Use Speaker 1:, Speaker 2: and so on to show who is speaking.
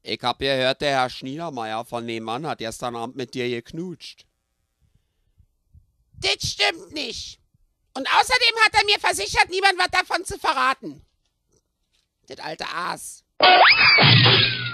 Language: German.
Speaker 1: Ich hab gehört, der Herr Schniedermeier von nebenan hat gestern Abend mit dir geknutscht.
Speaker 2: Das stimmt nicht. Und außerdem hat er mir versichert, niemand was davon zu verraten. Das alte Aas.